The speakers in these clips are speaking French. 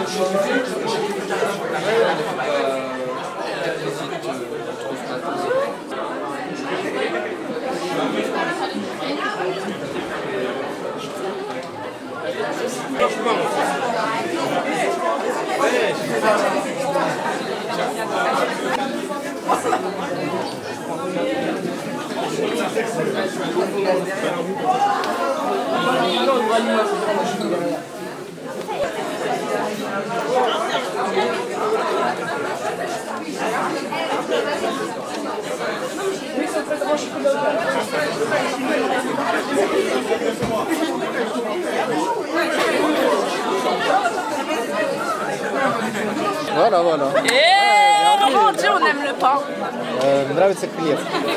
Voilà, voilà. Oh mon Dieu, on aime le pain. Нравится хлеб.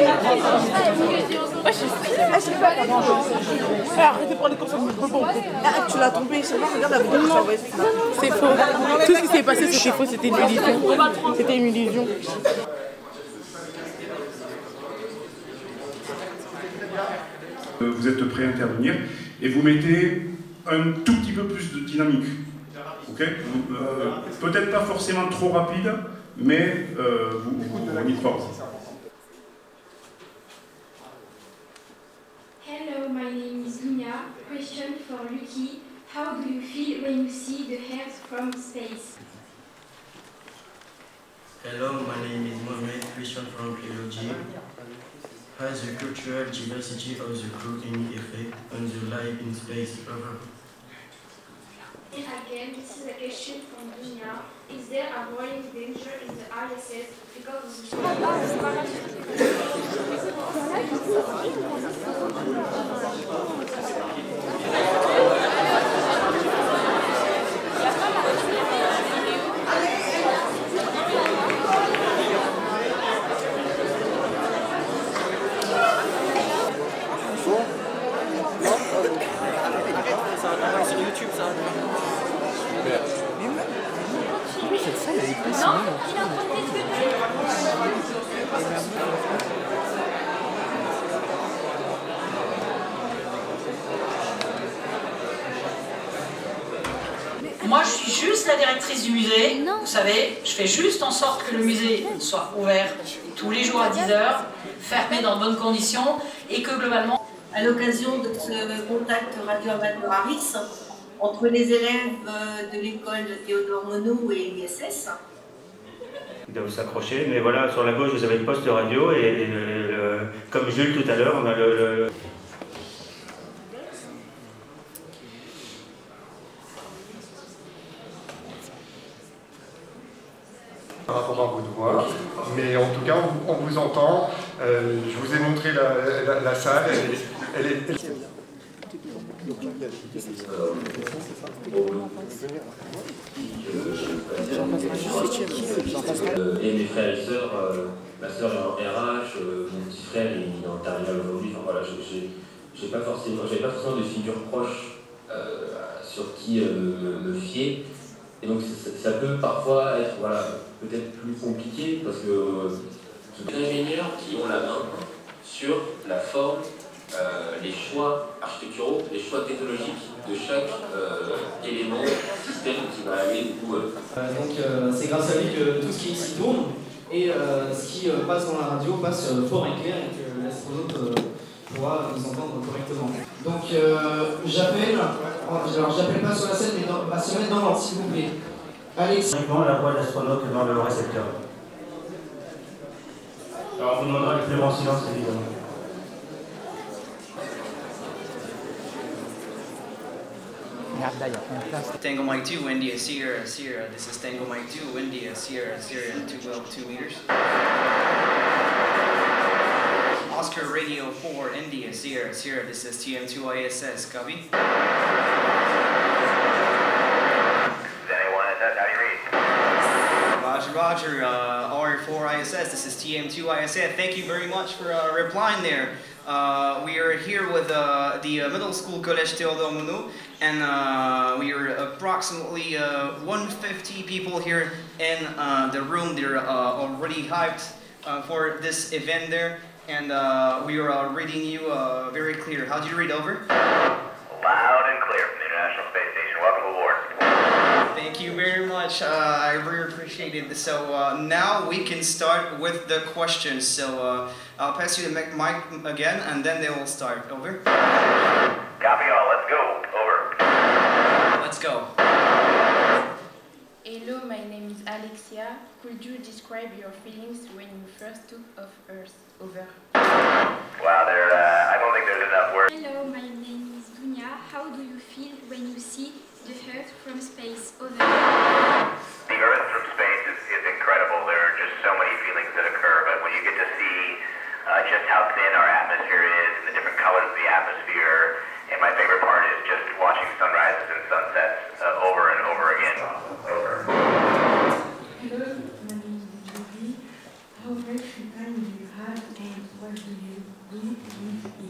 Arrêtez de prendre les comme tu l'as trompé, c'est bon, regarde la vidéo. C'est faux. Tout ce qui s'est passé, c'était faux, c'était une illusion. C'était une illusion. Vous êtes prêt à intervenir et vous mettez un tout petit peu plus de dynamique. Okay, peut-être pas forcément trop rapide, mais vous y fort. Hello, my name is Luna. Question for Lucky. How do you feel when you see the Earth from space? Hello, my name is Mohamed. Question from Biology. Has the cultural diversity of the group any effect on the life in space? Over. Again, this is a question from Dunia. Is there a growing danger in the ISS because of Sur YouTube, ça. Cette salle, elle est pas Non, il est en train de discuter. Moi, je suis juste la directrice du musée. Vous savez, je fais juste en sorte que le musée soit ouvert tous les jours à 10 h, fermé dans de bonnes conditions et que globalement... À l'occasion de ce contact radio-amateur-Aris entre les élèves de l'école Théodore Monod et l'ISS. Ils doivent s'accrocher, mais voilà, sur la gauche vous avez le poste radio et comme Jules tout à l'heure, on a le... Par rapport à votre voix, mais en tout cas on vous entend. Je vous ai montré la salle, elle est... Et mes frères et sœurs, ma sœur est en RH, mon petit frère il est en terminale aujourd'hui. Enfin voilà, j'avais pas forcément de figure proche sur qui me fier. Et donc ça peut parfois être peut-être plus compliqué parce que des ingénieurs qui ont la main sur la forme, les choix architecturaux, les choix technologiques de chaque élément, système qui va aller du coup. Donc c'est grâce à lui que tout ce qui est ici tourne et ce qui passe dans la radio passe fort et clair et que l'astronaute pourra nous entendre correctement. Donc j'appelle pas sur la scène mais à se mettre dans l'ordre s'il vous plaît. Alex. La voix de l'astronaute dans le récepteur. Alors on vous demandera le plus grand silence évidemment. Tango Mike 2, India, Sierra, Sierra. This is Tango Mike 2, India, Sierra, Sierra, 2 meters. Oscar Radio 4, India, Sierra, Sierra. This is TM2 ISS, copy. Roger, R4 ISS, this is TM2 ISS. Thank you very much for replying there. We are here with the middle school Collège Théodore Monod, and we are approximately 150 people here in the room. They're already hyped for this event there, and we are reading you very clear. How do you read over? Loud and clear from the International Space Station. Welcome aboard. Thank you very much. much. I really appreciate it. So now we can start with the questions. So I'll pass you the mic again, and then they will start. Over. Copy all. Let's go. Over. Let's go. Hello, my name is Alexia. Could you describe your feelings when you first took off Earth? Over. Wow, I don't think there's enough words. Hello, my name is Dunia. How do you feel when you see the Earth from space? Over. The Earth from space is incredible. There are just so many feelings that occur, but when you get to see just how thin our atmosphere is and the different colors of the atmosphere, and my favorite part is just watching sunrises and sunsets over and over again. Over. Hello, my name is Judy. How much time do you have and what do you do with it?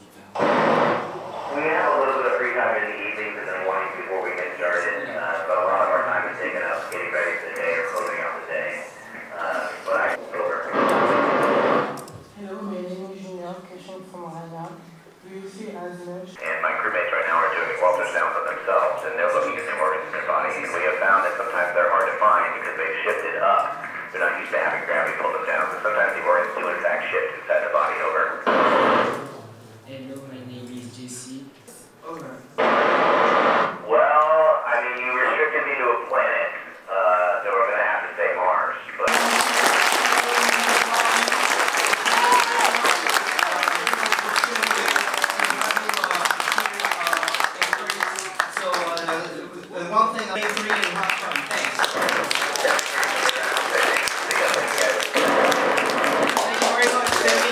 We have a little bit of free time in the evenings and the mornings before we get started, but a lot of our time is taken up getting ready for the day or closing out the day. Over. Hello, my name is Junior, question from Raya. Do you feel as much? And my crewmates right now are doing ultrasounds of themselves, and they're looking at their organs in their body, and we have found that sometimes they're hard to find because they've shifted up. They're not used to having gravity pull them down, so sometimes the organs do in fact shift inside the body. Over. Hello, my name is JC. Over. Well, I mean, you restricted me to a planet, so we're going to have to say Mars, but... One thing, I'm free and have fun. Thanks. Thank you very much, Sammy.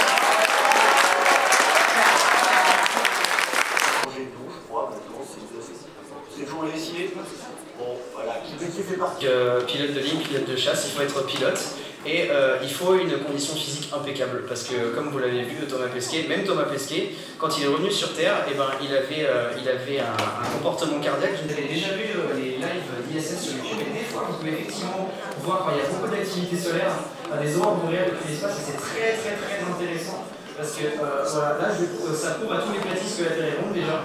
Pilote de ligne, pilote de chasse, il faut être pilote et il faut une condition physique impeccable parce que comme vous l'avez vu, Thomas Pesquet, même Thomas Pesquet, quand il est revenu sur Terre, eh ben, il avait un comportement cardiaque. Vous avez déjà vu les lives d'ISS sur YouTube et des fois vous pouvez effectivement voir quand il y a beaucoup d'activité solaire, des aurores boréales depuis l'espace et c'est très intéressant parce que voilà, là ça prouve à tous les platistes que la Terre est ronde déjà.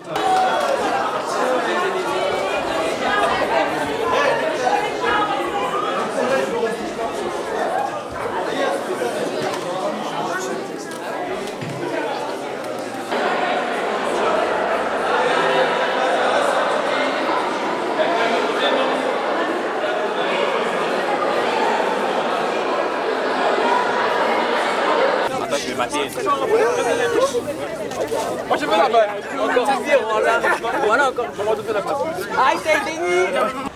Moi j'ai fait la balle. Encore 6-0 là. Voilà encore. Je vais redonner la passe. Ah, il t'a été nul.